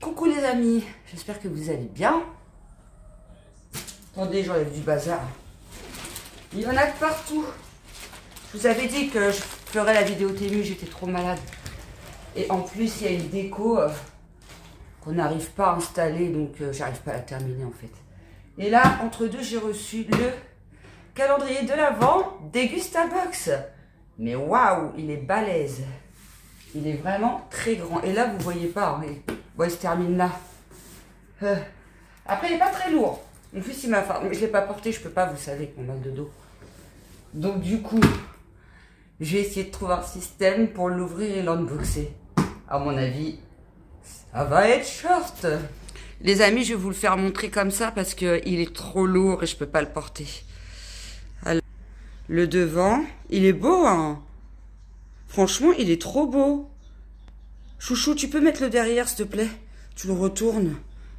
Coucou les amis, j'espère que vous allez bien. Attendez, j'enlève du bazar. Il y en a de partout. Je vous avais dit que je ferais la vidéo Temu, j'étais trop malade. Et en plus, il y a une déco qu'on n'arrive pas à installer, donc j'arrive pas à la terminer en fait. Et là, entre deux, j'ai reçu le calendrier de l'Avent Degustabox. Mais waouh, il est balèze. Il est vraiment très grand. Et là, vous voyez pas, hein, bon, il se termine là. Après, il n'est pas très lourd. Mon fils, il m'a fait... Je ne l'ai pas porté, je peux pas, vous savez, avec mon mal de dos. Donc, du coup, j'ai essayé de trouver un système pour l'ouvrir et l'unboxer. À mon avis, ça va être short. Les amis, je vais vous le faire montrer comme ça parce qu'il est trop lourd et je peux pas le porter. Alors, le devant, il est beau, hein. Franchement, il est trop beau. Chouchou, tu peux mettre le derrière, s'il te plaît? Tu le retournes.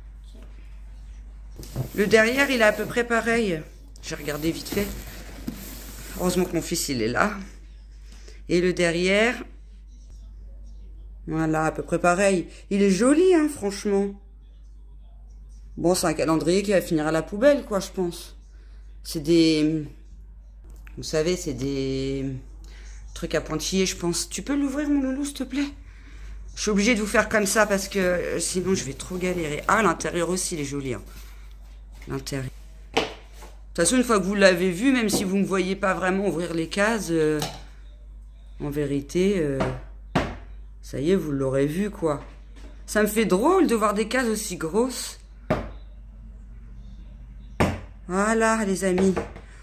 Le derrière, il est à peu près pareil. J'ai regardé vite fait. Heureusement que mon fils, il est là. Et le derrière, voilà, à peu près pareil. Il est joli, hein, franchement. Bon, c'est un calendrier qui va finir à la poubelle, quoi, je pense. C'est des... Vous savez, c'est des... trucs à pointillés, je pense. Tu peux l'ouvrir, mon loulou, s'il te plaît? Je suis obligée de vous faire comme ça parce que sinon, je vais trop galérer. Ah, l'intérieur aussi, il est joli, hein. L'intérieur. De toute façon, une fois que vous l'avez vu, même si vous ne me voyez pas vraiment ouvrir les cases, en vérité, ça y est, vous l'aurez vu, quoi. Ça me fait drôle de voir des cases aussi grosses. Voilà, les amis.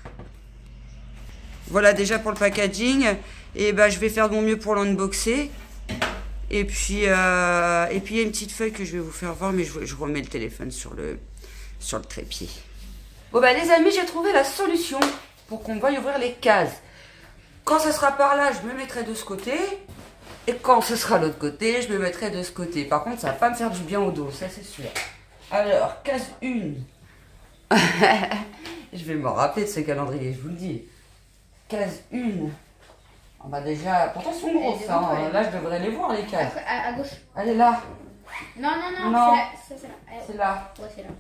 Voilà déjà pour le packaging. Et ben, je vais faire de mon mieux pour l'unboxer. Et puis, il y a une petite feuille que je vais vous faire voir, mais je remets le téléphone sur le trépied. Bon bah les amis, j'ai trouvé la solution pour qu'on veuille ouvrir les cases. Quand ce sera par là, je me mettrai de ce côté. Et quand ce sera l'autre côté, je me mettrai de ce côté. Par contre, ça va pas me faire du bien au dos, ça c'est sûr. Alors, case 1. Je vais me rappeler de ce calendrier, je vous le dis. Case 1. On va déjà... Pourtant, elles sont grosses, hein. Là, je devrais les voir, les cases. À gauche. Elle est là. Non, Non. c'est là. C'est là. Ouais, c'est là.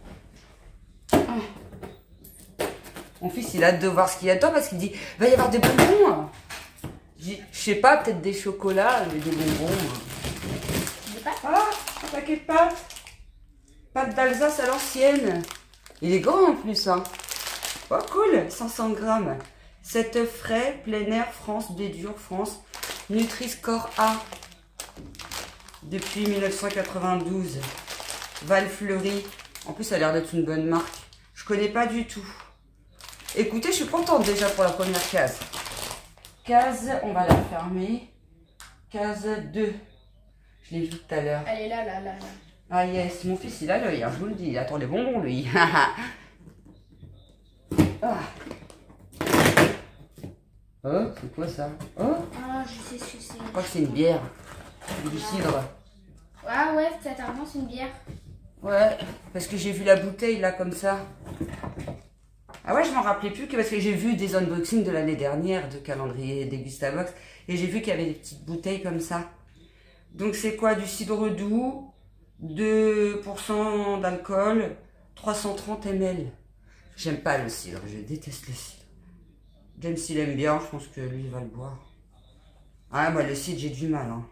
Mon fils, il a hâte de voir ce qu'il y a dedans parce qu'il dit, va y avoir des bonbons. Je sais pas, peut-être des chocolats, mais des bonbons. Des pâtes? Ah, un paquet de pâtes. Pâtes d'Alsace à l'ancienne. Il est grand en plus, hein. Oh, cool, 500 grammes. 7 œufs frais, plein air, France, Bédur, France. Nutri-Score A. Depuis 1992. Val Fleury. En plus, ça a l'air d'être une bonne marque. Je connais pas du tout. Écoutez, je suis contente déjà pour la première case. Case, on va la fermer. Case 2. Je l'ai vu tout à l'heure. Elle est là. Ah yes, mon fils, il a l'œil, hein, je vous le dis. Il attend les bonbons, lui. Ah. Oh, c'est quoi ça? Oh, Ah, je sais ce que c'est. je crois que c'est une bière. Du cidre. Ah ouais, apparemment c'est une bière. Ouais, parce que j'ai vu la bouteille là comme ça. Ah ouais, je m'en rappelais plus que parce que j'ai vu des unboxings de l'année dernière de calendrier Degustabox et j'ai vu qu'il y avait des petites bouteilles comme ça. Donc c'est quoi? Du cidre doux, 2% d'alcool, 330 ml. J'aime pas le cidre, je déteste le cidre. James il aime bien, je pense que lui il va le boire. Ah moi le cidre j'ai du mal, hein.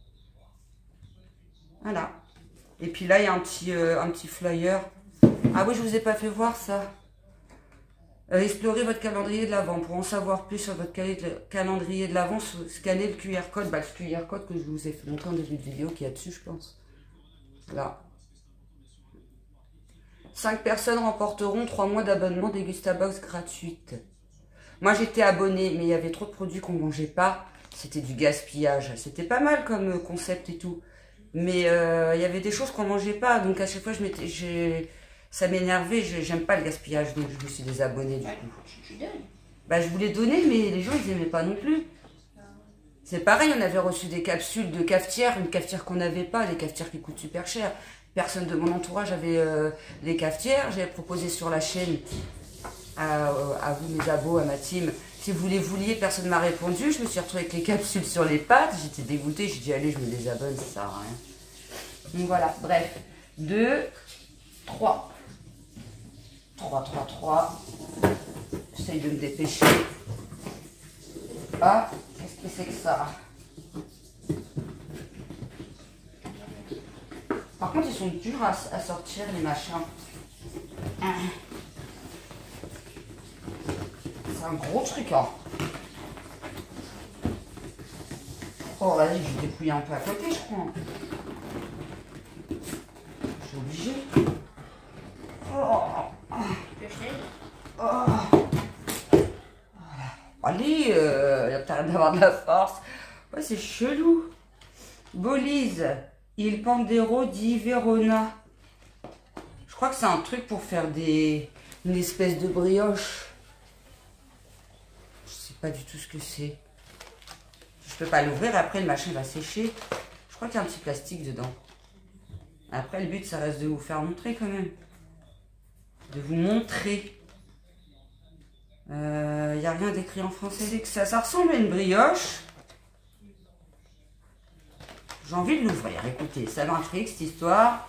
Voilà. Et puis là, il y a un petit flyer. Ah oui, je vous ai pas fait voir ça. Explorez votre calendrier de l'Avent. Pour en savoir plus sur votre calendrier de l'Avent, scannez le QR code. Bah, le QR code que je vous ai fait montrer en début de vidéo, qu'il y a dessus, je pense. Là. 5 personnes remporteront 3 mois d'abonnement Degustabox gratuite. Moi, j'étais abonnée, mais il y avait trop de produits qu'on mangeait pas. C'était du gaspillage. C'était pas mal comme concept et tout. Mais il y avait des choses qu'on mangeait pas, donc à chaque fois ça m'énervait, j'aime pas le gaspillage, donc je me suis désabonnée du coup. Tu donnes? Bah je voulais donner, mais les gens ils aimaient pas non plus. C'est pareil, on avait reçu des capsules de cafetière, une cafetière qu'on n'avait pas, les cafetières qui coûtent super cher. Personne de mon entourage avait les cafetières, j'avais proposé sur la chaîne à vous mes abos, à ma team. Si vous les vouliez, personne ne m'a répondu. Je me suis retrouvée avec les capsules sur les pattes. J'étais dégoûtée. J'ai dit, allez, je me désabonne, ça sert à rien. Donc voilà, bref. 2, 3. 3, 3, 3. J'essaye de me dépêcher. Ah, qu'est-ce que c'est que ça? Par contre, ils sont durs à sortir, les machins. C'est un gros truc, hein. Oh, vas-y, je vais dépouiller un peu à côté, je crois. Je suis obligée. Oh. Oh. Allez, il y a peut-être d'avoir de la force. Ouais, c'est chelou. Bolise, il Pandero di Verona. Je crois que c'est un truc pour faire une espèce de brioche. Je sais pas du tout ce que c'est. Je peux pas l'ouvrir, après le machin va sécher. Je crois qu'il y a un petit plastique dedans. Après, le but, ça reste de vous faire montrer quand même. De vous montrer. Il n'y a rien d'écrit en français. C'est que ça ressemble à une brioche. J'ai envie de l'ouvrir. Écoutez, ça m'intrigue cette histoire.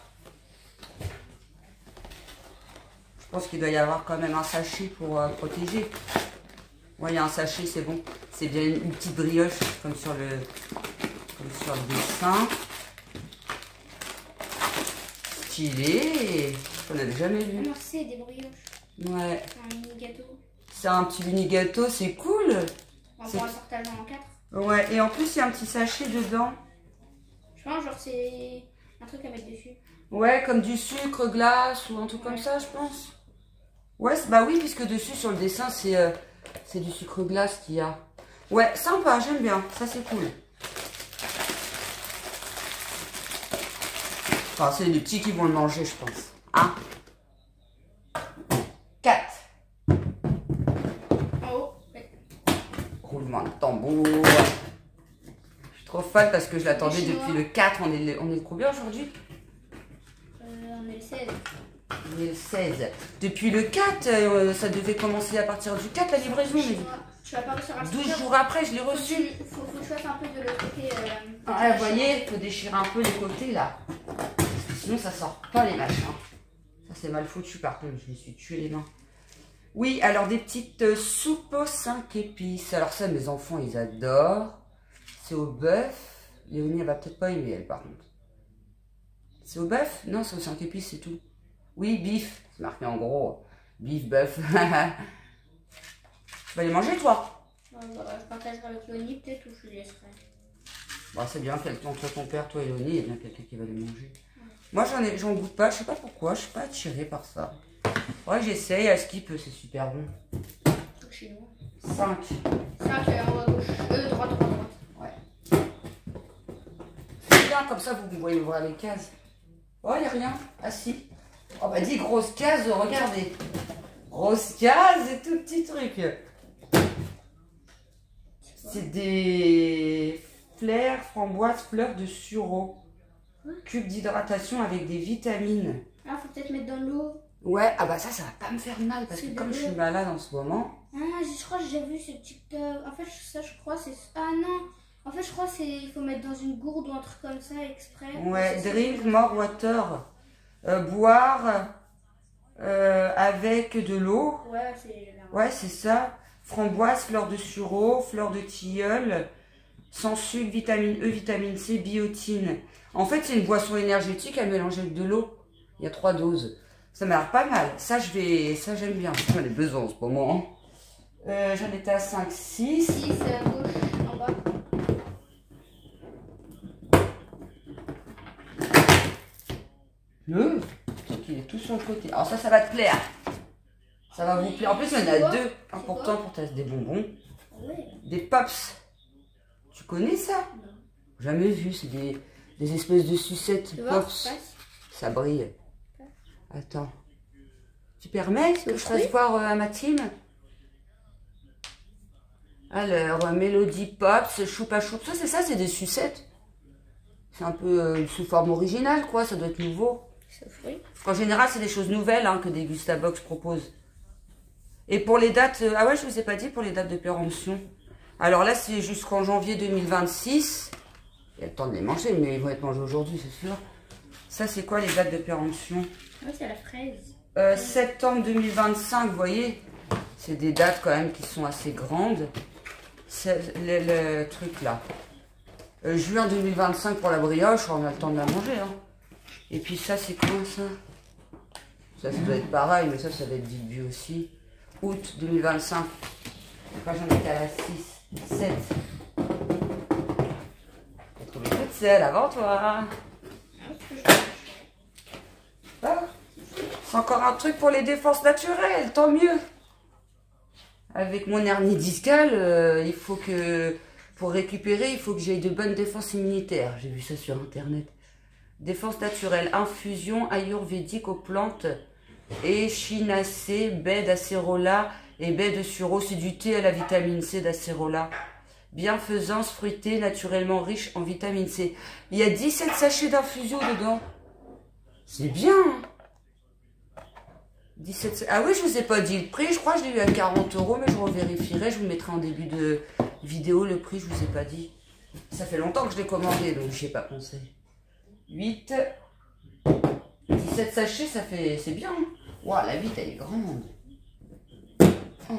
Je pense qu'il doit y avoir quand même un sachet pour protéger. Ouais, il y a un sachet, c'est bon. C'est bien une petite brioche comme sur le dessin. Stylé. On n'avait jamais vu. Non, c'est des brioches. Ouais. Un mini gâteau. C'est un petit mini gâteau, c'est cool. On pourra le partager en 4. Ouais, et en plus, il y a un petit sachet dedans. Je pense, genre, c'est un truc à mettre dessus. Ouais, comme du sucre glace ou un truc comme ça, je pense. Ouais, bah oui, puisque dessus, sur le dessin, c'est du sucre glace qu'il y a. Ouais, sympa, j'aime bien. Ça, c'est cool. Enfin, c'est les petits qui vont le manger, je pense. 1, 4. En haut, ouais. Roulement de tambour. Je suis trop folle parce que je l'attendais Les depuis le 4. On est combien aujourd'hui? On est le 16. On est le 16. Depuis le 4, ça devait commencer à partir du 4 la livraison. Tu vas pas réussir à 12 jours après, je l'ai reçu. Faut que tu fasses un peu de l'autre côté. Ouais, vous voyez, il faut déchirer un peu les côtés là. Parce que sinon, ça sort pas les machins. Ça, c'est mal foutu par contre. Je me suis tué les mains. Oui, alors des petites soupes aux 5 épices. Alors ça, mes enfants, ils adorent. C'est au bœuf. Léonie, elle va peut-être pas aimer, elle, par contre. C'est au bœuf? Non, c'est aux 5 épices, c'est tout. Oui, bif. C'est marqué en gros. Bif, bœuf. Tu vas les manger, toi? Je partagerai avec Léonie, peut-être, ou je lui laisserai. Bon, c'est bien, entre ton père, toi et Léonie, il y a bien quelqu'un qui va les manger. Moi, j'en goûte pas, je sais pas pourquoi, je suis pas attirée par ça. Ouais, j'essaye, à skip, c'est super bon. Truc chinois. 5. 5 en haut à gauche. Droite. Ouais. C'est bien, comme ça, vous voyez voir les cases. Oh, il n'y a rien. Ah, si. Oh, bah, dis grosse case, regardez. Grosse case et tout petit truc. C'est des fleurs, framboises, fleurs de sureau. Cube d'hydratation avec des vitamines. Ah, faut peut-être mettre dans l'eau. Ouais, ah bah ça va pas me faire mal parce que comme je suis malade en ce moment. Ah, je crois que j'ai vu ce TikTok. En fait, ça, je crois, c'est. Ah non! En fait, je crois que c'est. Il faut mettre dans une gourde ou un truc comme ça exprès. Ouais, drink more water. Boire avec de l'eau. Ouais, c'est là. Ouais, c'est ça. Framboise, fleur de sureau, fleur de tilleul, sans sucre, vitamine E, vitamine C, biotine. En fait, c'est une boisson énergétique à mélanger avec de l'eau. Il y a 3 doses. Ça m'a l'air pas mal. Ça, j'aime bien. J'en ai besoin en ce moment. J'en étais à 5, 6. 6 à gauche, en bas. Il est tout sur le côté. Alors ça va te plaire. Ça va vous plaire. En plus, il y en a 2 importants pour tester des bonbons. Ouais. Des pops. Tu connais ça? Non. Jamais vu. C'est des espèces de sucettes pops. Ça brille. Attends. Tu permets que je fasse voir à ma team? Alors, Mélodie Pops, Choupa Choup. Ça, c'est ça, c'est des sucettes. C'est un peu sous forme originale, quoi. Ça doit être nouveau. En général, c'est des choses nouvelles que des Gustabox proposent. Et pour les dates... ah ouais, je vous ai pas dit pour les dates de péremption. Alors là, c'est jusqu'en janvier 2026. Il y a le temps de les manger, mais ils vont être mangés aujourd'hui, c'est sûr. Ça, c'est quoi les dates de péremption? Ouais, c'est la fraise. Septembre 2025, vous voyez? C'est des dates quand même qui sont assez grandes. C'est le truc là. Juin 2025 pour la brioche, on a le temps de la manger. Hein. Et puis ça, c'est quoi ça? Ça doit être pareil, mais ça va être vite vu aussi. Août 2025. Quand j'en étais à la 6, 7. J'ai trouvé toute seule avant toi. Ah, c'est encore un truc pour les défenses naturelles, tant mieux. Avec mon hernie discale, il faut que, pour récupérer, il faut que j'ai de bonnes défenses immunitaires. J'ai vu ça sur internet. Défense naturelle, infusion ayurvédique aux plantes, échinacée, baie d'acérola et baie de sureau. C'est du thé à la vitamine C d'acérola. Bienfaisance fruitée, naturellement riche en vitamine C. Il y a 17 sachets d'infusion dedans. C'est bien. 17... Ah oui, je vous ai pas dit le prix. Je crois que je l'ai eu à 40 €, mais je revérifierai. Je vous mettrai en début de vidéo le prix. Je vous ai pas dit. Ça fait longtemps que je l'ai commandé, donc j'y ai pas pensé. 8, 17 sachets, ça fait... C'est bien. Waouh, la vitre, elle est grande. Oh.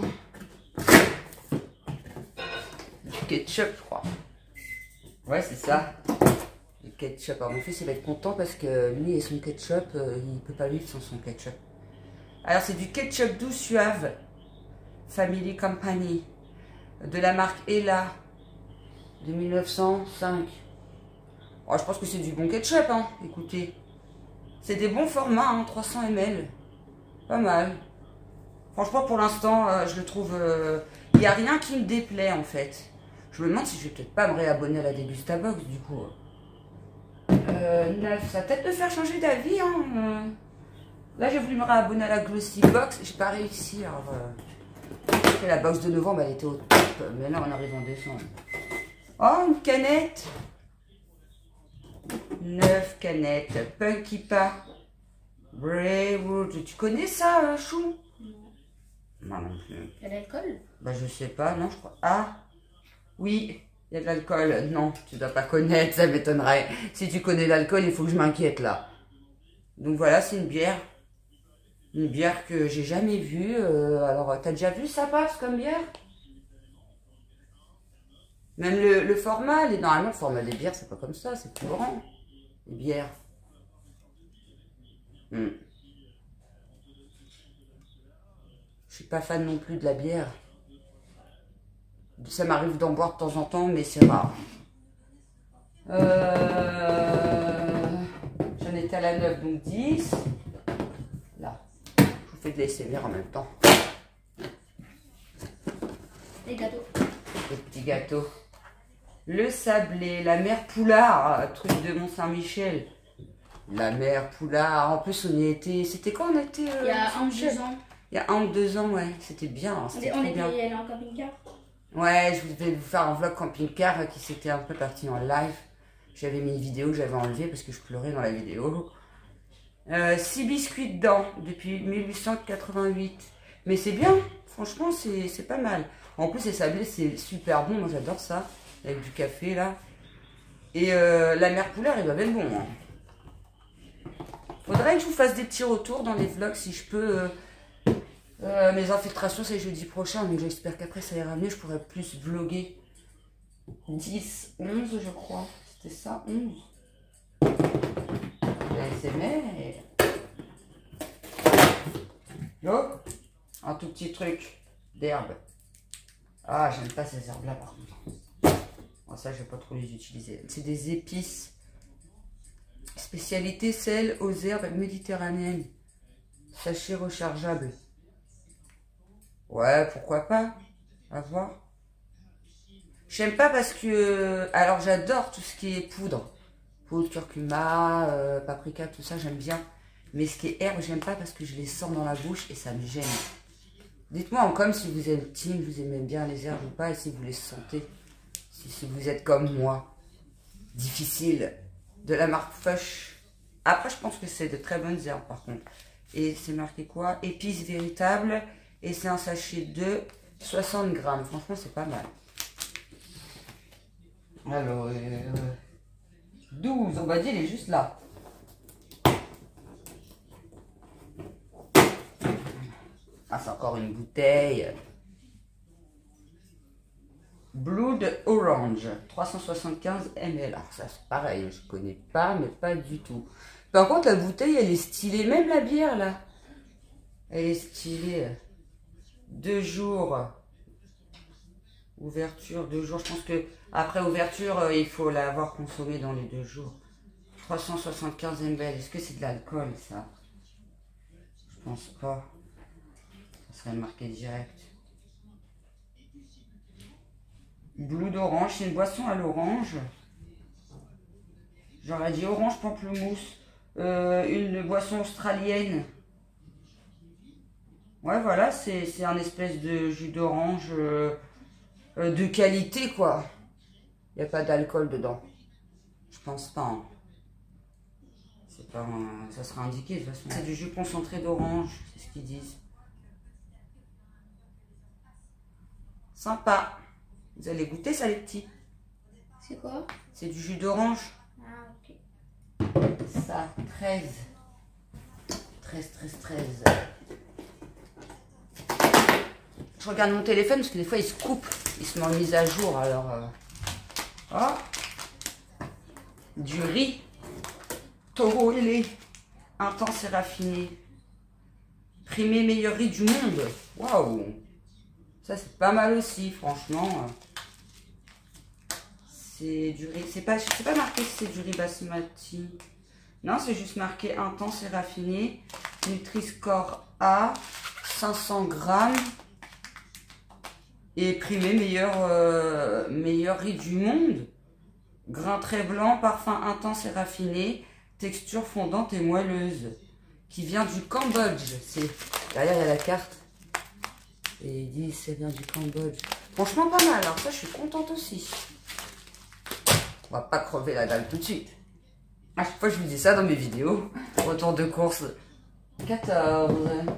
Du ketchup, je crois. Ouais, c'est ça. Le ketchup. Alors, mon fils, il va être content parce que lui et son ketchup, il peut pas vivre sans son ketchup. Alors, c'est du ketchup doux suave. Family Company. De la marque Ella. De 1905. Oh, je pense que c'est du bon ketchup, hein. Écoutez. C'est des bons formats, hein, 300 ml. Pas mal. Franchement, pour l'instant, je le trouve... Il n'y a rien qui me déplaît, en fait. Je me demande si je vais peut-être pas me réabonner à la Degustabox, du coup. 9, ça va peut-être me faire changer d'avis, hein. Là, j'ai voulu me réabonner à la Glossy Box. J'ai pas réussi, alors... La box de novembre, elle était au top. Mais là, on arrive en décembre. Oh, une canette. 9 canettes. Punky Pa. Braywood. Tu connais ça, Chou? Non, non plus. Il y a de l'alcool? Bah, je sais pas, non, je crois. Ah, oui, il y a de l'alcool. Non, tu dois pas connaître, ça m'étonnerait. Si tu connais l'alcool, il faut que je m'inquiète, là. Donc voilà, c'est une bière. Une bière que j'ai jamais vue. Alors, t'as déjà vu ça, Paps, comme bière? Même le format, normalement, le format des bières, c'est pas comme ça, c'est plus grand. Les bières. Je suis pas fan non plus de la bière. Ça m'arrive d'en boire de temps en temps, mais c'est rare. J'en étais à la 9, donc 10. Là, je vous fais de l'ASMR en même temps. Les gâteaux. Les petits gâteaux. Le sablé, la mère Poulard, truc de Mont-Saint-Michel. La mère Poulard. En plus, on y était. C'était quand on était il y a 1 ou 2 ans. Il y a 1 ou 2 ans, ouais. C'était bien. On était allé en camping-car. Ouais, je vais vous faire un vlog camping-car qui s'était un peu parti en live. J'avais mis une vidéo que j'avais enlevée parce que je pleurais dans la vidéo. 6 biscuits dedans depuis 1888. Mais c'est bien. Franchement, c'est pas mal. En plus, les sablés, c'est super bon. Moi, j'adore ça. Avec du café, là. Et la mère Poulard, il doit être bon. Hein. Faudrait que je vous fasse des petits retours dans les vlogs si je peux. Mes infiltrations, c'est jeudi prochain. Donc, j'espère qu'après, ça ira mieux. Je pourrais plus vlogger. 10, 11, je crois. C'était ça, 11. ASMR. Yo, un tout petit truc d'herbe. Ah, j'aime pas ces herbes-là, par contre. Bon, ça, je vais pas trop les utiliser. C'est des épices. Spécialité sel aux herbes méditerranéennes. Sachet rechargeable. Ouais, pourquoi pas. À voir. J'aime pas parce que... Alors, j'adore tout ce qui est poudre. Poudre, curcuma, paprika, tout ça, j'aime bien. Mais ce qui est herbe, j'aime pas parce que je les sens dans la bouche et ça me gêne. Dites-moi en com si vous êtes team, vous aimez bien les herbes ou pas et si vous les sentez. Si vous êtes comme moi. Difficile. De la marque Fush. Après, je pense que c'est de très bonnes herbes par contre. Et c'est marqué quoi? Épices véritables. Et c'est un sachet de 60 grammes. Franchement, c'est pas mal. Alors, 12, on va dire, il est juste là. Ah, c'est encore une bouteille. Blood Orange, 375 ml. Alors ça c'est pareil, je connais pas, mais pas du tout. Par contre la bouteille elle est stylée, même la bière là. Elle est stylée. 2 jours. Ouverture, 2 jours. Je pense que après ouverture, il faut l'avoir consommée dans les 2 jours. 375 ml. Est-ce que c'est de l'alcool ça? Je pense pas. Ça serait marqué direct. Blue d'orange, c'est une boisson à l'orange. J'aurais dit orange pamplemousse. Une boisson australienne. Ouais, voilà, c'est un espèce de jus d'orange de qualité, quoi. Il n'y a pas d'alcool dedans. Je pense pas. Hein. C'est pas ça sera indiqué de toute façon. C'est du jus concentré d'orange, c'est ce qu'ils disent. Sympa. Vous allez goûter ça, les petits? C'est quoi? C'est du jus d'orange. Ah, ok. Ça, 13. 13. Je regarde mon téléphone parce que des fois il se coupe. Il se met en mise à jour, alors... Oh. Du riz. Taureau ailé. Intense et raffiné. Primé meilleur riz du monde. Waouh. Ça c'est pas mal aussi, franchement. C'est du riz. C'est pas marqué si c'est du riz basmati. Non, c'est juste marqué intense et raffiné. Nutri-Score A. 500 grammes. Et primé meilleur riz du monde. Grain très blanc, parfum intense et raffiné. Texture fondante et moelleuse. Qui vient du Cambodge. Derrière il y a la carte. Et il dit ça vient du Cambodge. Franchement pas mal, alors ça je suis contente aussi. On va pas crever la dalle tout de suite. À chaque fois je vous dis ça dans mes vidéos. Retour de course. 14.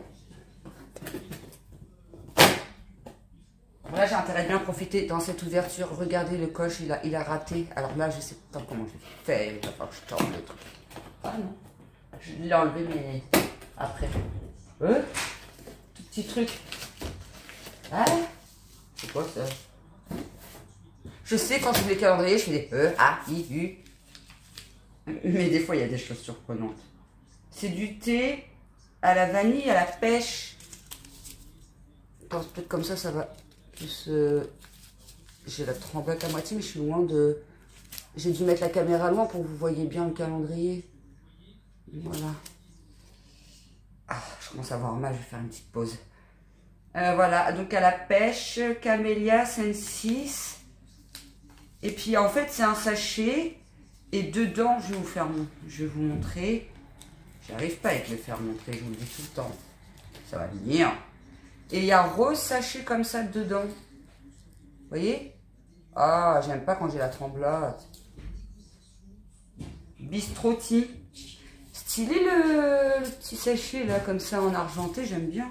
Là j'ai intérêt de bien profiter dans cette ouverture. Regardez le coche, il a raté. Alors là je sais pas comment je fais. Il va falloir que je tourne le truc. Ah non. Je l'ai enlevé mais après. Tout petit truc. Ah, c'est quoi ça? Je sais quand je fais les calendriers, je fais des A, I, U. Mais des fois, il y a des choses surprenantes. C'est du thé à la vanille, à la pêche. Peut-être comme ça va plus... J'ai la tremblette à moitié, mais je suis loin de... J'ai dû mettre la caméra loin pour que vous voyez bien le calendrier. Voilà. Ah, je commence à avoir mal, je vais faire une petite pause. Voilà, donc à la pêche, camélia, Sensis. Et puis en fait, c'est un sachet. Et dedans, je vais vous montrer. J'arrive pas à le faire montrer, je vous le dis tout le temps. Ça va venir. Et il y a un rose sachet comme ça dedans. Vous voyez? Ah, j'aime pas quand j'ai la tremblote. Bistrotti. Stylé le petit sachet là, comme ça en argenté, j'aime bien.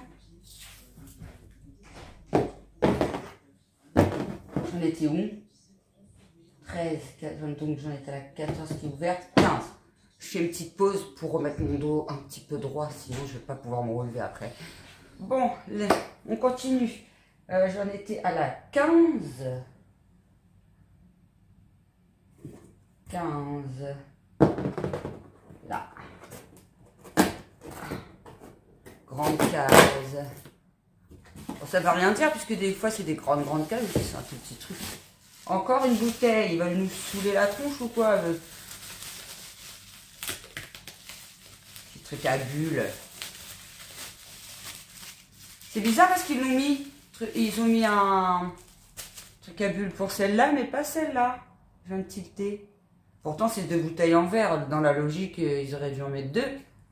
J'en étais où? 13, donc j'en étais à la 14 qui est ouverte. 15. Je fais une petite pause pour remettre mon dos un petit peu droit, sinon je ne vais pas pouvoir me relever après. Bon, on continue. J'en étais à la 15. 15. Là. Grande case. Bon, ça ne veut rien dire puisque des fois c'est des grandes cases, c'est un tout petit truc. Encore une bouteille, ils veulent nous saouler la tronche ou quoi? Petit truc à bulles. C'est bizarre parce qu'ils ils ont mis un truc à bulles pour celle-là, mais pas celle-là. Je viens de tilter. Pourtant c'est 2 bouteilles en verre. Dans la logique, ils auraient dû en mettre 2.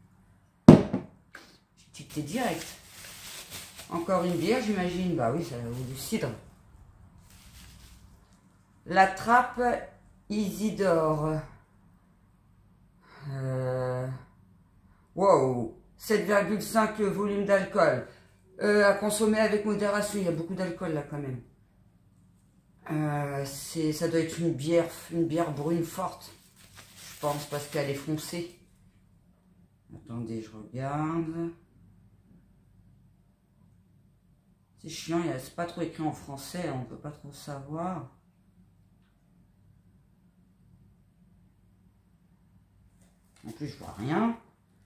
J'ai tilté direct. Encore une bière, j'imagine. Bah oui, ça ou du cidre. La trappe Isidore. Wow. 7,5 volume d'alcool. À consommer avec modération. Il y a beaucoup d'alcool là quand même. Ça doit être une bière brune forte. Je pense parce qu'elle est foncée. Attendez, je regarde. C'est chiant, c'est pas trop écrit en français, on peut pas trop savoir. En plus, je vois rien.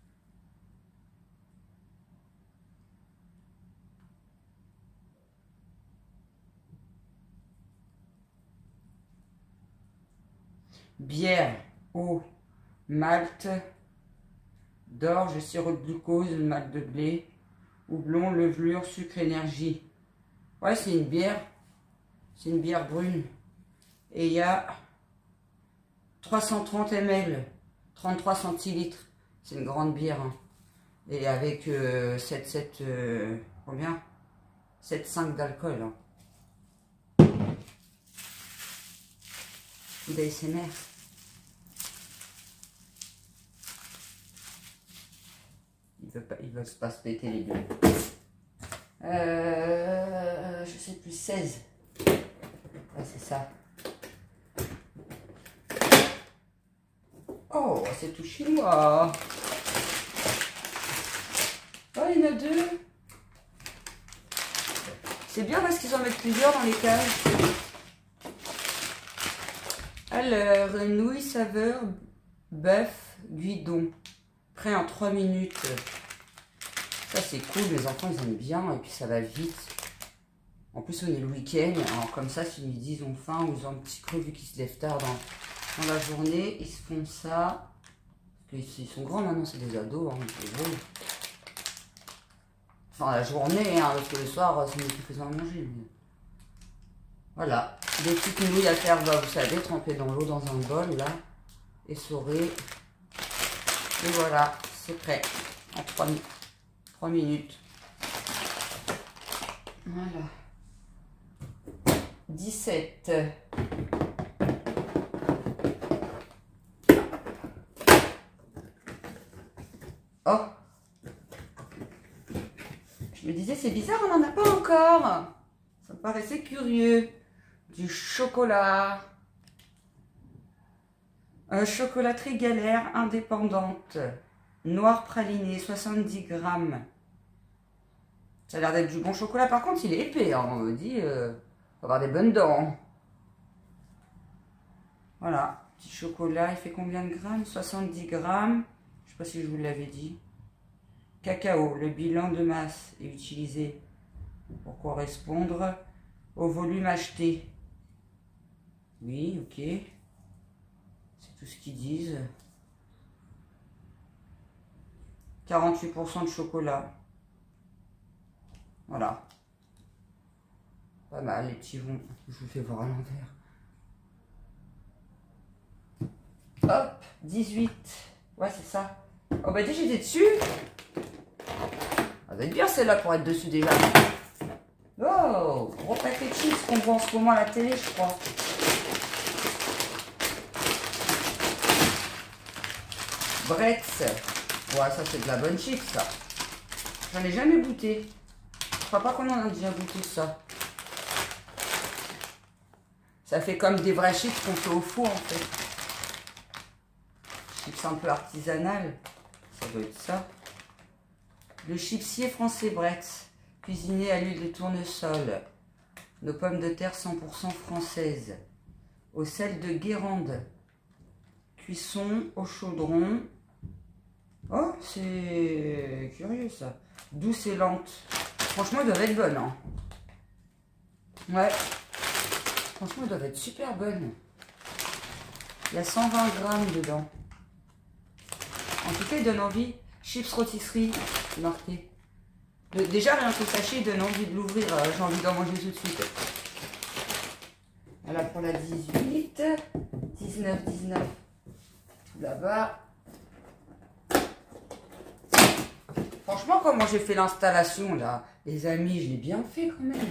Bière, eau, malt, d'orge, sirop de glucose, malt de blé, houblon, levure, sucre, énergie. Ouais, c'est une bière. C'est une bière brune. Et il y a 330 ml, 33 centilitres. C'est une grande bière. Hein. Et avec 7, combien 7,5 d'alcool. Hein. D'ASMR. Ils veulent pas se péter les deux. Je sais plus, 16. Ouais, c'est ça. Oh, c'est tout chinois. Oh, il y en a deux. C'est bien parce qu'ils en mettent plusieurs dans les cages. Alors, nouilles saveur bœuf guidon. Prêt en 3 minutes. Ça, c'est cool. Les enfants, ils aiment bien. Et puis, ça va vite. En plus, on est le week-end. Alors, comme ça, si midi, ils ont faim ou ils ont un petit creux vu qu'ils se lèvent tard dans la journée, ils se font ça. Parce qu'ils sont grands maintenant, c'est des ados. Hein, c'est drôle. Enfin, la journée, hein, parce que le soir, c'est nous qui faisons à manger. Mais... Voilà. Des petites nouilles à faire, bah, vous savez, tremper dans l'eau dans un bol, là. Essorer. Et voilà, c'est prêt. En 3 minutes. Voilà. 17. Oh. Je me disais, c'est bizarre, on n'en a pas encore. Ça me paraissait curieux. Du chocolat. Chocolaterie Galère indépendante. Noir praliné, 70 grammes. Ça a l'air d'être du bon chocolat. Par contre, il est épais. Hein. On me dit, faut avoir des bonnes dents. Voilà. Petit chocolat. Il fait combien de grammes? 70 grammes. Je sais pas si je vous l'avais dit. Cacao. Le bilan de masse est utilisé pour correspondre au volume acheté. Oui, ok. C'est tout ce qu'ils disent. 48% de chocolat. Voilà. Pas mal, les petits vont. Je vous fais voir à l'envers. Hop, 18. Ouais, c'est ça. Oh bah déjà j'étais dessus. Ça va être bien celle-là pour être dessus déjà. Oh, gros paquet de chips qu'on voit en ce moment à la télé, je crois. Bretz. Ouais, ça c'est de la bonne chips, ça. J'en ai jamais goûté. Je crois pas qu'on en a déjà goûté ça. Ça fait comme des vrais chips qu'on fait au four en fait. Chips un peu artisanal. Ça doit être ça. Le chipsier français Bretz. Cuisiné à l'huile de tournesol. Nos pommes de terre 100% françaises. Au sel de Guérande. Cuisson au chaudron. Oh, c'est curieux ça. Douce et lente. Franchement, elles doivent être bonnes. Hein. Ouais. Franchement, elles doivent être super bonnes. Il y a 120 grammes dedans. En tout cas, il donne envie. Chips rôtisserie, marqué. Déjà, rien que le sachet donne envie de l'ouvrir. J'ai envie d'en manger tout de suite. Voilà pour la 18. 19, 19. Tout là-bas. Franchement, comment j'ai fait l'installation, là, les amis, je l'ai bien fait quand même.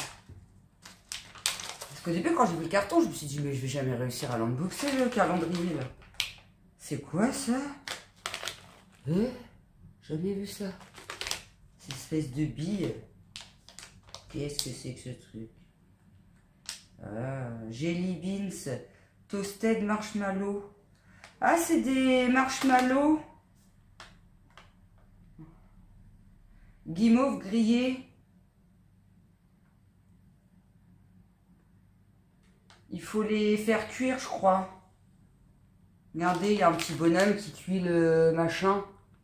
Parce qu'au début, quand j'ai vu le carton, je me suis dit, mais je vais jamais réussir à l'unboxer, le calendrier, là. C'est quoi, ça? Jamais vu ça. Cette espèce de bille. Qu'est-ce que c'est que ce truc? Jelly beans, toasted marshmallow. Ah, c'est des marshmallows. Guimauve grillé. faut les faire cuire, je crois. Regardez, il y a un petit bonhomme qui cuit le machin.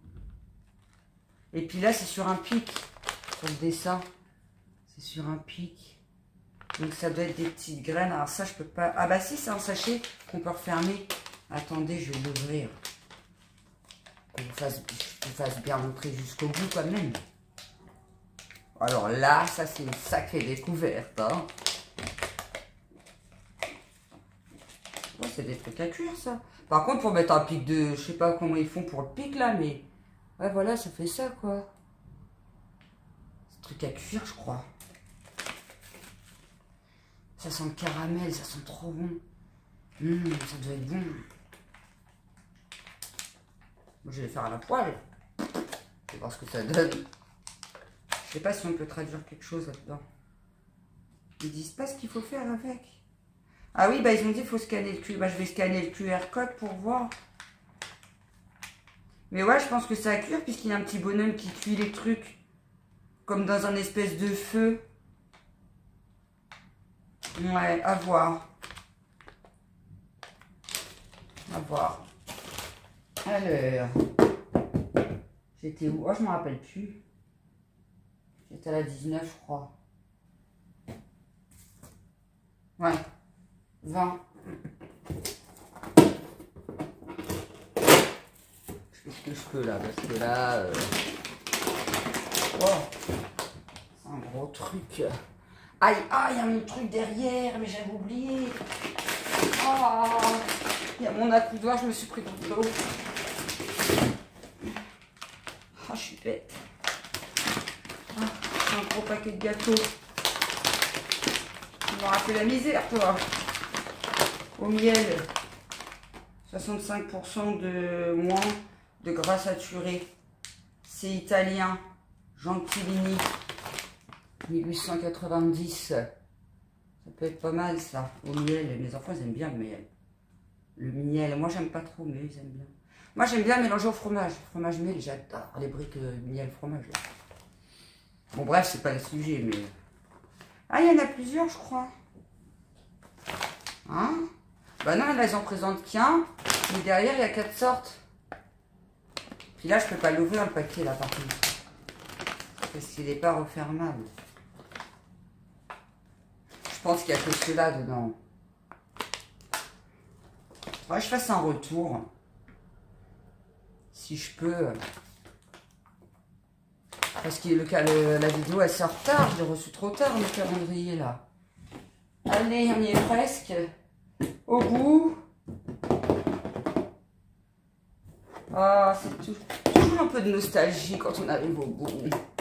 Et puis là, c'est sur un pic, sur le dessin. C'est sur un pic. Donc ça doit être des petites graines. Alors ça, je peux pas... Ah bah si, c'est un sachet qu'on peut refermer. Attendez, je vais l'ouvrir. Que je vous fasse bien montrer jusqu'au bout quand même. Alors là, ça c'est une sacrée découverte. Hein. Ouais, c'est des trucs à cuire ça. Par contre, pour mettre un pic de... Je sais pas comment ils font pour le pic là, mais... Ouais, voilà, ça fait ça quoi. C'est un truc à cuire, je crois. Ça sent le caramel, ça sent trop bon. Ça doit être bon. Moi, je vais le faire à la poêle. Je vais voir ce que ça donne. Je sais pas si on peut traduire quelque chose là-dedans. Ils disent pas ce qu'il faut faire avec. Ah oui, bah ils ont dit qu'il faut scanner le QR. Bah je vais scanner le QR code pour voir. Mais ouais, je pense que ça va cuire puisqu'il y a un petit bonhomme qui cuit les trucs. Comme dans un espèce de feu. Ouais, à voir. À voir. Alors. J'étais où? Oh, je me rappelle plus. J'étais à la 19, je crois. Ouais. 20. Je fais ce que je peux là, parce que là... Oh, c'est un gros truc. Aïe, ah, il y a mon truc derrière, mais j'avais oublié. Oh, il y a mon accoudoir, je me suis pris dans le dos. Ah, je suis bête. Ah, c'est un gros paquet de gâteaux. Tu m'auras fait la misère, toi. Au miel. 65% de moins de gras saturé. C'est italien. Gentilini. 1890. Ça peut être pas mal, ça. Au miel. Mes enfants, ils aiment bien le miel. Le miel. Moi, j'aime pas trop, mais ils aiment bien. Moi, j'aime bien mélanger au fromage. Fromage miel, j'adore les briques miel fromage. Là. Bon, bref, c'est pas le sujet, mais... Ah, il y en a plusieurs, je crois. Hein? Bah non, là, ils en présentent qu'un. Mais derrière, il y a 4 sortes. Puis là, je peux pas l'ouvrir, le paquet, là, par contre. Parce qu'il n'est pas refermable. Je pense qu'il y a que ceux-là dedans. Ouais, je fasse un retour. Si je peux. Parce que la vidéo, elle sort tard. Je l'ai reçu trop tard, le calendrier, là. Allez, on y est presque. Au bout. Ah, c'est toujours un peu de nostalgie quand on arrive au bout.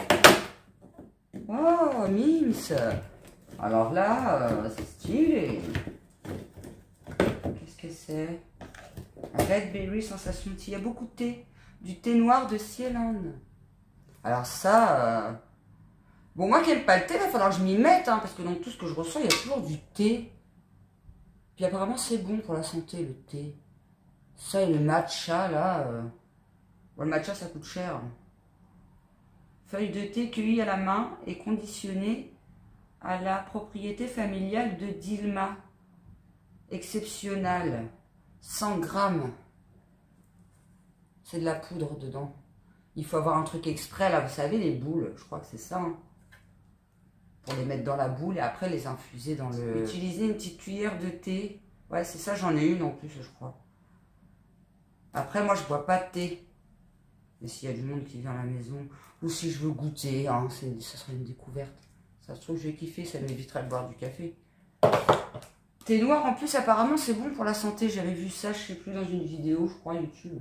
Oh, Mims. Alors là, c'est stylé. Qu'est-ce que c'est? Red Berry Sensation Tea. Il y a beaucoup de thé. Du thé noir de Ceylan. Alors ça... Bon, moi qui n'aime pas le thé, il va falloir que je m'y mette. Hein, parce que dans tout ce que je reçois, il y a toujours du thé. Puis apparemment, c'est bon pour la santé, le thé. Ça et le matcha, là... Bon, le matcha, ça coûte cher. Feuille de thé cueillie à la main et conditionnée à la propriété familiale de Dilma. Exceptionnelle. 100 grammes. C'est de la poudre dedans. Il faut avoir un truc exprès, là, vous savez, les boules. Je crois que c'est ça. Hein. Pour les mettre dans la boule et après les infuser dans le... Utiliser une petite cuillère de thé. Ouais, c'est ça, j'en ai une en plus, je crois. Après, moi, je bois pas de thé. Mais s'il y a du monde qui vient à la maison, ou si je veux goûter, hein, ça serait une découverte. Ça se trouve, je vais kiffer, ça m'éviterait de boire du café. Thé noir, en plus, apparemment, c'est bon pour la santé. J'avais vu ça, je sais plus, dans une vidéo, je crois, YouTube.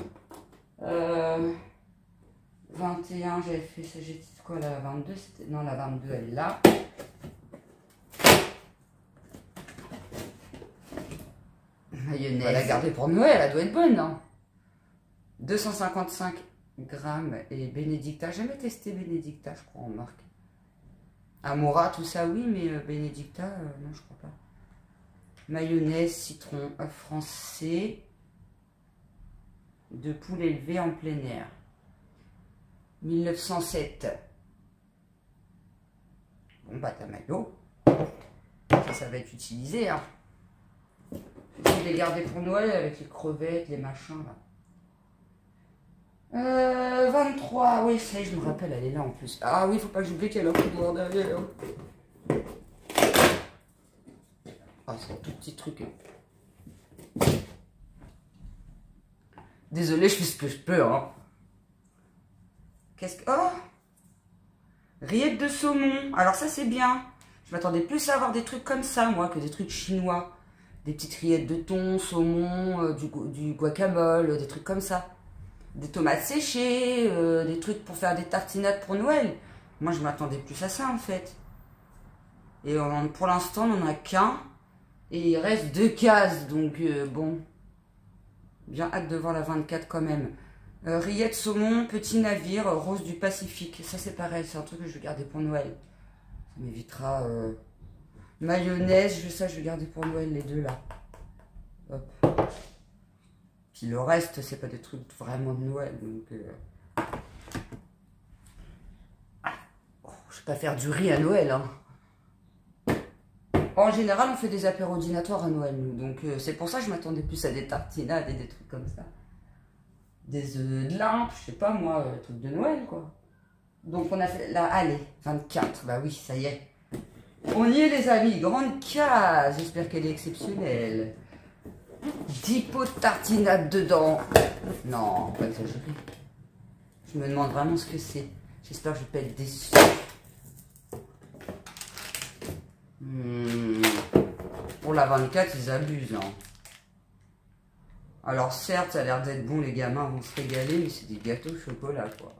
21, j'avais fait ça, j'ai dit quoi, la 22, c'était... Non, la 22, elle est là. Mayonnaise. On va la garder pour Noël, elle doit être bonne, non? 255 grammes et Benedicta. J'ai jamais testé Benedicta, je crois, en marque. Amora, tout ça, oui, mais Benedicta, non, je crois pas. Mayonnaise, citron français de poule élevée en plein air. 1907. Bon, bah, ta maillot. Ça va être utilisé, hein. Je vais les garder pour Noël avec les crevettes, les machins là. 23, oui, ça y est, je me rappelle, elle est là en plus. Ah oui, faut pas que j'oublie qu'elle a un couloir derrière. Ah, c'est un tout petit truc. Désolée, je fais ce que je peux, hein. Qu'est-ce que... Oh! Rillettes de saumon. Alors ça, c'est bien. Je m'attendais plus à avoir des trucs comme ça, moi, que des trucs chinois. Des petites rillettes de thon, saumon, du guacamole, des trucs comme ça. Des tomates séchées, des trucs pour faire des tartinades pour Noël. Moi, je m'attendais plus à ça, en fait. Et pour l'instant, on n'en a qu'un. Et il reste 2 cases, donc bon. Bien hâte de voir la 24 quand même. Rillettes saumon, petit navire, rose du Pacifique. Ça, c'est pareil, c'est un truc que je vais garder pour Noël. Ça m'évitera... mayonnaise, ça, je vais garder pour Noël, les deux, là. Hop. Puis le reste, c'est pas des trucs vraiment de Noël, donc... Oh, je vais pas faire du riz à Noël, hein. En général, on fait des apéros dînatoires à Noël, nous. Donc, c'est pour ça que je m'attendais plus à des tartinades et des trucs comme ça. Des œufs de limpe, je sais pas moi, trucs de Noël, quoi. Donc, on a fait là, allez, 24. Bah oui, ça y est. On y est, les amis. Grande case. J'espère qu'elle est exceptionnelle. 10 pots de tartinade dedans. Non, pas exagéré. Je me demande vraiment ce que c'est. J'espère que je vais pas être déçue. Pour la 24, ils abusent. Hein. Alors certes, ça a l'air d'être bon, les gamins vont se régaler, mais c'est des gâteaux au chocolat, quoi.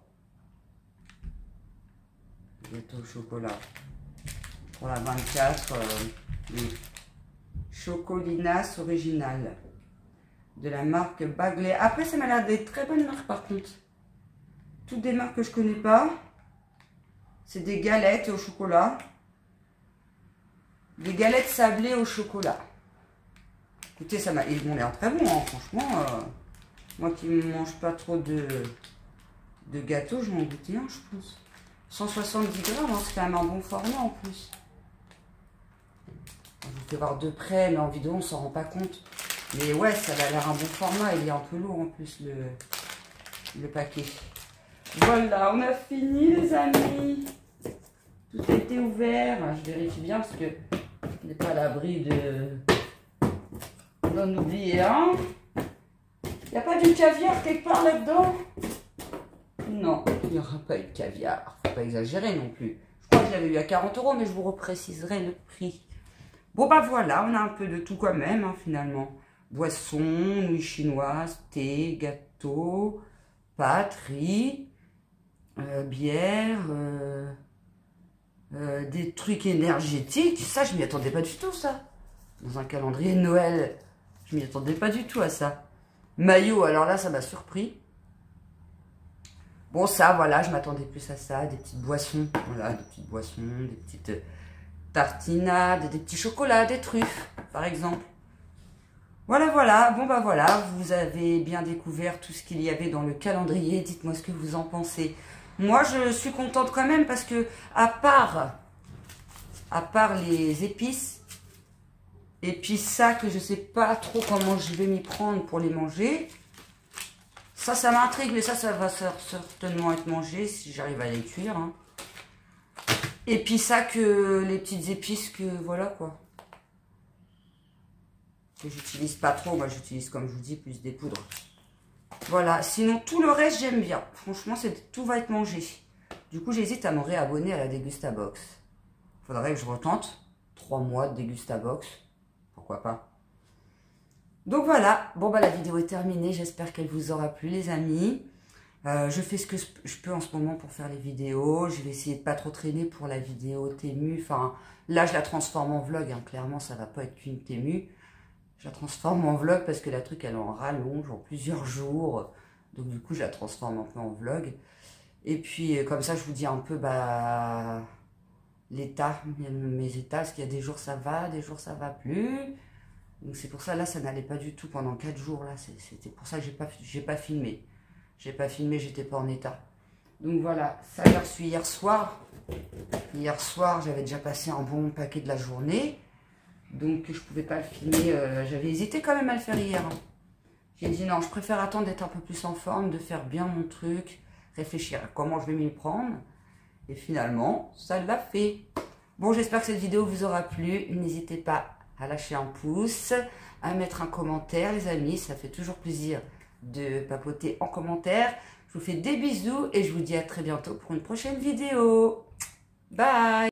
Gâteaux au chocolat. Pour la 24, Chocolinas original. De la marque Bagley. Après, ça m'a l'air d'être très bonne marque, par contre. Toutes des marques que je connais pas. C'est des galettes au chocolat. Des galettes sablées au chocolat. Écoutez, ils m'ont l'air très bons, hein, franchement. Moi qui ne mange pas trop de gâteaux, je vais en goûter un, je pense. 170 grammes, hein, c'est quand même un bon format en plus. Je vous fais voir de près, mais en vidéo, on ne s'en rend pas compte. Mais ouais, ça a l'air un bon format. Il est un peu lourd en plus, le paquet. Voilà, on a fini, les amis. Tout a été ouvert. Je vérifie bien parce que je n'ai pas à l'abri d'en oublier un. Il n'y a pas du caviar quelque part là-dedans? Non, il n'y aura pas eu de caviar. Faut pas exagérer non plus. Je crois que je l'avais eu à 40 €, mais je vous repréciserai le prix. Bon bah voilà, on a un peu de tout quand même, hein, finalement. Boisson, nouilles chinoises, thé, gâteau, pâtes, riz, bière, des trucs énergétiques. Ça, je m'y attendais pas du tout, ça. Dans un calendrier de Noël, je m'y attendais pas du tout à ça. Maillot, alors là, ça m'a surpris. Bon, ça, voilà, je m'attendais plus à ça. Des petites boissons, voilà, des petites boissons, des petites tartinades, des petits chocolats, des truffes, par exemple. Voilà, voilà. Bon, bah voilà, vous avez bien découvert tout ce qu'il y avait dans le calendrier. Dites-moi ce que vous en pensez. Moi, je suis contente quand même parce que, à part les épices, et puis ça, que je sais pas trop comment je vais m'y prendre pour les manger. Ça m'intrigue, mais ça va certainement être mangé si j'arrive à les cuire. Hein. Et puis ça, que les petites épices, que voilà quoi. Que j'utilise pas trop, moi j'utilise comme je vous dis, plus des poudres. Voilà, sinon tout le reste j'aime bien. Franchement, tout va être mangé. Du coup, j'hésite à me réabonner à la Dégustabox. Faudrait que je retente 3 mois de Dégustabox. Pourquoi pas. Donc voilà, bon bah la vidéo est terminée, j'espère qu'elle vous aura plu les amis. Je fais ce que je peux en ce moment pour faire les vidéos, je vais essayer de pas trop traîner pour la vidéo Temu, enfin là je la transforme en vlog, hein. Clairement ça va pas être qu'une Temu. Je la transforme en vlog parce que la truc elle en rallonge en plusieurs jours, donc du coup je la transforme un peu en vlog. Et puis comme ça je vous dis un peu bah l'état, mes états, parce qu'il y a des jours ça va, des jours ça va plus. Donc c'est pour ça, là, ça n'allait pas du tout pendant 4 jours, là. C'était pour ça que j'ai pas filmé. J'ai pas filmé, j'étais pas en état. Donc voilà, ça j'ai reçu hier soir. Hier soir, j'avais déjà passé un bon paquet de la journée. Donc je pouvais pas le filmer. J'avais hésité quand même à le faire hier. Hein. J'ai dit non, je préfère attendre d'être un peu plus en forme, de faire bien mon truc, réfléchir à comment je vais m'y prendre. Et finalement, ça l'a fait. Bon, j'espère que cette vidéo vous aura plu. N'hésitez pas à lâcher un pouce, à mettre un commentaire, les amis. Ça fait toujours plaisir de papoter en commentaire. Je vous fais des bisous et je vous dis à très bientôt pour une prochaine vidéo. Bye!